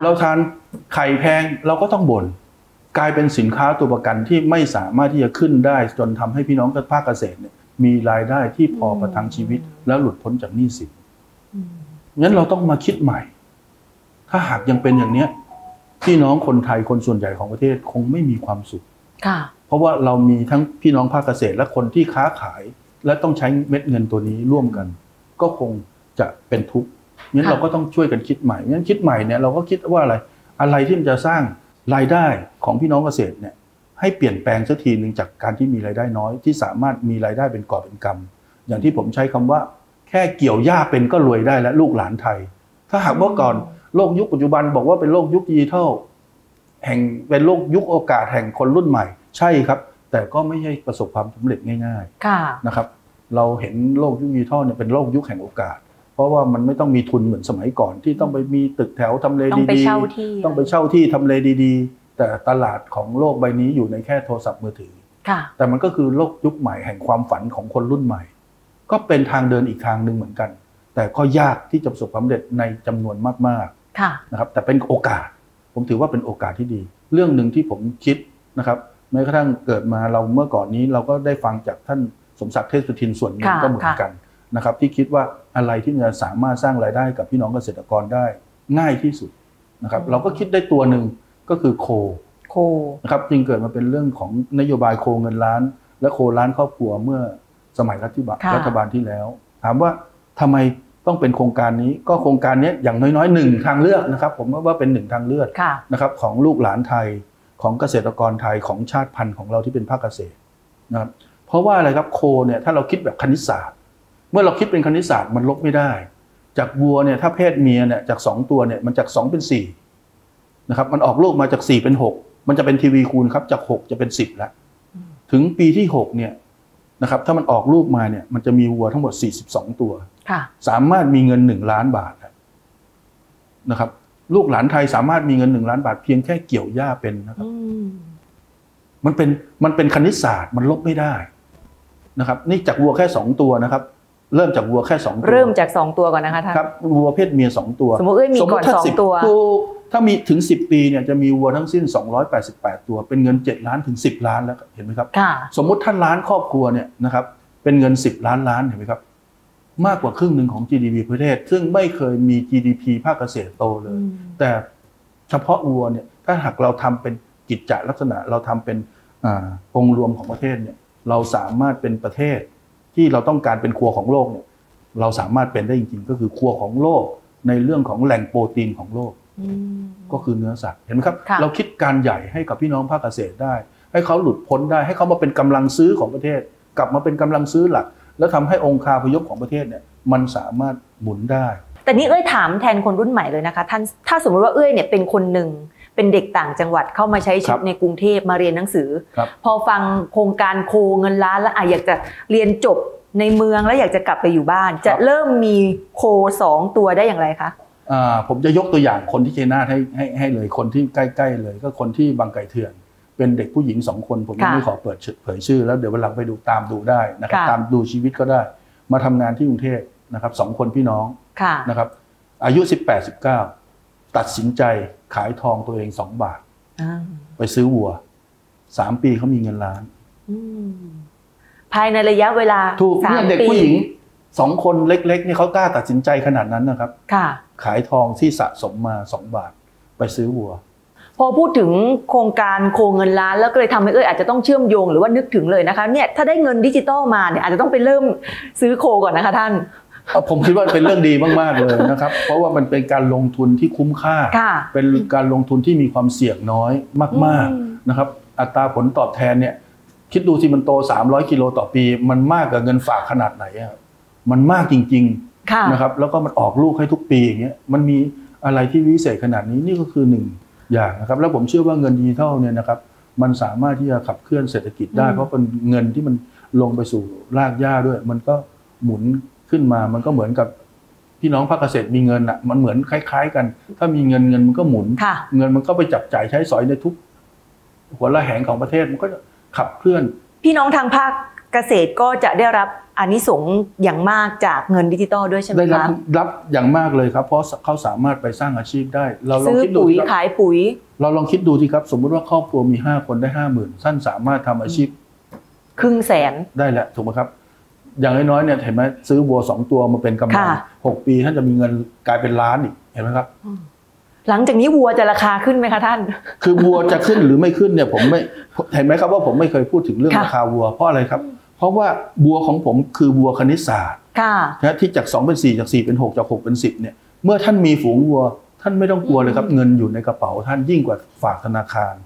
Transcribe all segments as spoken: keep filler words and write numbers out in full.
เราทานไข่แพงเราก็ต้องบ่นกลายเป็นสินค้าตัวประกันที่ไม่สามารถที่จะขึ้นได้จนทำให้พี่น้องภาคเกษตรเนี่ยมีรายได้ที่พอประทังชีวิตแล้วหลุดพ้นจากหนี้สินงั้นเราต้องมาคิดใหม่ถ้าหากยังเป็นอย่างนี้พี่น้องคนไทยคนส่วนใหญ่ของประเทศคงไม่มีความสุขเพราะว่าเรามีทั้งพี่น้องภาคเกษตรและคนที่ค้าขายและต้องใช้เม็ดเงินตัวนี้ร่วมกันก็คงจะเป็นทุกข์งั้นเราก็ต้องช่วยกันคิดใหม่งั้นคิดใหม่เนี่ยเราก็คิดว่าอะไรอะไรที่มันจะสร้างรายได้ของพี่น้องเกษตรเนี่ยให้เปลี่ยนแปลงสักทีหนึ่งจากการที่มีรายได้น้อยที่สามารถมีรายได้เป็นกอบเป็นกำอย่างที่ผมใช้คำว่าแค่เกี่ยวหญ้าเป็นก็รวยได้และลูกหลานไทยถ้าหากว่าก่อนโลกยุคปัจจุบันบอกว่าเป็นโลกยุคดิจิทัลแห่งเป็นโลกยุคโอกาสแห่งคนรุ่นใหม่ใช่ครับแต่ก็ไม่ใช่ประสบความสำเร็จง่ายๆนะครับเราเห็นโลกยุคดิจิทัลเนี่ยเป็นโลกยุคแห่งโอกาสเพราะว่ามันไม่ต้องมีทุนเหมือนสมัยก่อนที่ต้องไปมีตึกแถวทำเลดีๆต้องไปเช่าที่ต้องไปเช่าที่ทำเลดีๆแต่ตลาดของโลกใบนี้อยู่ในแค่โทรศัพท์มือถือแต่มันก็คือโลกยุคใหม่แห่งความฝันของคนรุ่นใหม่ก็เป็นทางเดินอีกทางหนึ่งเหมือนกันแต่ก็ยากที่จะประสบความสำเร็จในจำนวนมากๆนะครับแต่เป็นโอกาสผมถือว่าเป็นโอกาสที่ดีเรื่องหนึ่งที่ผมคิดนะครับแม้กระทั่งเกิดมาเราเมื่อก่อนนี้เราก็ได้ฟังจากท่านสมศักดิ์เทพสุทินส่วนหนึ่งก็เหมือนกันนะครับที่คิดว่าอะไรที่จะสามารถสร้างรายได้กับพี่น้องเกษตรกรได้ง่ายที่สุดนะครับเราก็คิดได้ตัวหนึ่งก็คือโคโคนะครับจึงเกิดมาเป็นเรื่องของนโยบายโคเงินล้านและโคล้านครอบครัวเมื่อสมัยรัฐบาลรัฐบาลที่แล้วถามว่าทำไมต้องเป็นโครงการนี้ก็โครงการนี้อย่างน้อยๆหนึ่งทางเลือกนะครับผมว่าเป็นหนึ่งทางเลือกนะครับของลูกหลานไทยของเกษตรกรไทยของชาติพันธุ์ของเราที่เป็นภาคเกษตรนะครับเพราะว่าอะไรครับโคเนี่ยถ้าเราคิดแบบคณิตศาสตร์เมื่อเราคิดเป็นคณิตศาสตร์มันลบไม่ได้จากวัวเนี่ยถ้าเพศเมียเนี่ยจากสองตัวเนี่ยมันจากสองเป็นสี่นะครับมันออกลูกมาจากสี่เป็นหกมันจะเป็นทีวีคูณครับจากหกจะเป็นสิบแล้วถึงปีที่หกเนี่ยนะครับถ้ามันออกลูกมาเนี่ยมันจะมีวัวทั้งหมดสี่สิบสองตัวสามารถมีเงินหนึ่งล้านบาทนะครับลูกหลานไทยสามารถมีเงินหนึ่งล้านบาทเพียงแค่เกี่ยวหญ้าเป็นนะครับมันเป็นมันเป็นคณิตศาสตร์มันลบไม่ได้นะครับนี่จากวัวแค่สองตัวนะครับเริ่มจากวัวแค่สองตัวเริ่มจากสองตัวก่อนนะคะท่านครับวัวเพศเมียสองตัวสมมติเอ้ยมีก่อนสองตัวถ้ามีถึงสิบปีเนี่ยจะมีวัวทั้งสิ้นสองร้อยแปดสิบแปดตัวเป็นเงินเจ็ดล้านถึงสิบล้านแล้วเห็นไหมครับสมมุติท่านล้านครอบครัวเนี่ยนะครับเป็นเงินสิบล้านล้านเห็นไหมครับมากกว่าครึ่งหนึ่งของ จี ดี พี ประเทศซึ่งไม่เคยมี จี ดี พี ภาคเกษตรโตเลยแต่เฉพาะวัวเนี่ยถ้าหากเราทำเป็นกิจจลักษณะเราทำเป็นองค์รวมของประเทศเนี่ยเราสามารถเป็นประเทศที่เราต้องการเป็นครัวของโลกเนี่ยเราสามารถเป็นได้จริงๆก็คือครัวของโลกในเรื่องของแหล่งโปรตีนของโลกก็คือเนื้อสัตว์เห็นไหมครับเราคิดการใหญ่ให้กับพี่น้องภาคเกษตรได้ให้เขาหลุดพ้นได้ให้เขามาเป็นกำลังซื้อของประเทศกลับมาเป็นกำลังซื้อหลักแล้วทำให้องค์คาพยพของประเทศเนี่ยมันสามารถหมุนได้แต่นี่เอ้ยถามแทนคนรุ่นใหม่เลยนะคะท่านถ้าสมมติว่าเอ้ยเนี่ยเป็นคนหนึ่งเป็นเด็กต่างจังหวัดเข้ามาใช้ชีวิตในกรุงเทพมาเรียนหนังสือพอฟังโครงการโคเงินล้านแล้วอ่ะอยากจะเรียนจบในเมืองแล้วอยากจะกลับไปอยู่บ้านจะเริ่มมีโคสองตัวได้อย่างไรคะผมจะยกตัวอย่างคนที่เชนาทให้ให้ให้เลยคนที่ใกล้ๆเลยก็คนที่บางไก่เถื่อนเป็นเด็กผู้หญิงสองคนผมไม่ขอเปิดเผยชื่อแล้วเดี๋ยววันหลังไปดูตามดูได้นะครับตามดูชีวิตก็ได้มาทำงานที่กรุงเทพนะครับสองคนพี่น้องนะครับอายุสิบแปด สิบเก้าตัดสินใจขายทองตัวเองสองบาทไปซื้อวัวสามปีเขามีเงินล้านภายในระยะเวลาถูกเนี่ยเด็กผู้หญิงสองคนเล็กๆนี่เขากล้าตัดสินใจขนาดนั้นนะครับขายทองที่สะสมมาสองบาทไปซื้อวัวพอพูดถึงโครงการโคเงินล้านแล้วก็เลยทำให้เอ้ยอาจจะต้องเชื่อมโยงหรือว่านึกถึงเลยนะคะเนี่ยถ้าได้เงินดิจิตอลมาเนี่ยอาจจะต้องไปเริ่มซื้อโคก่อนนะคะท่านผมคิดว่าเป็นเรื่องดีมากๆเลยนะครับเพราะว่ามันเป็นการลงทุนที่คุ้มค่าเป็นการลงทุนที่มีความเสี่ยงน้อยมากๆนะครับอัตราผลตอบแทนเนี่ยคิดดูสิมันโตสามร้อยกิโลต่อปีมันมากกว่าเงินฝากขนาดไหนอ่ะมันมากจริงๆนะครับแล้วก็มันออกลูกให้ทุกปีอย่างเงี้ยมันมีอะไรที่วิเศษขนาดนี้นี่ก็คือหนึ่งอย่างนะครับแล้วผมเชื่อว่าเงินดิจิทัลเนี่ยนะครับมันสามารถที่จะขับเคลื่อนเศรษฐกิจได้เพราะเป็นเงินที่มันลงไปสู่รากหญ้าด้วยมันก็หมุนขึ้นมามันก็เหมือนกับพี่น้องภาคเกษตรมีเงินอ่ะมันเหมือนคล้ายๆกันถ้ามีเงินเงินมันก็หมุนเงินมันก็ไปจับจ่ายใช้สอยในทุกหัวระแหงของประเทศมันก็ขับเคลื่อนพี่น้องทางภาคเกษตรก็จะได้รับอานิสงส์อย่างมากจากเงินดิจิตอลด้วยใช่ไหมครับได้รับรับอย่างมากเลยครับเพราะเขาสามารถไปสร้างอาชีพได้เราลองคิดดูซื้อปุ๋ยขายปุ๋ยเราลองคิดดูสิครับสมมุติว่าครอบครัวมีห้าคนได้ห้าหมื่นท่านสามารถทำอาชีพครึ่งแสนได้แหละถูกไหมครับอย่างน้อยๆเนี่ยเห็นไหมซื้อวัวสองตัวมาเป็นกำไรหกปีท่านจะมีเงินกลายเป็นล้านอีกเห็นไหมครับหลังจากนี้วัวจะราคาขึ้นไหมคะท่านคือวัวจะขึ้นหรือไม่ขึ้นเนี่ยผมไม่เห็นไหมครับว่าผมไม่เคยพูดถึงเรื่องราคาวัวเพราะอะไรครับเพราะว่าวัวของผมคือวัวคณิตศาสตร์นะที่จากสองเป็นสี่จากสี่เป็นหกจากหกเป็นสิบเนี่ยเมื่อท่านมีฝูงวัวท่านไม่ต้องกลัวเลยครับเงินอยู่ในกระเป๋าท่านยิ่งกว่าฝากธนาคาร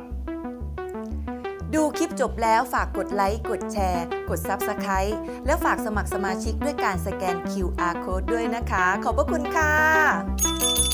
ดูคลิปจบแล้วฝากกดไลค์กดแชร์กด ซับสไครบ์ แล้วฝากสมัครสมาชิกด้วยการสแกน คิว อาร์ Code ด้วยนะคะขอบพระคุณค่ะ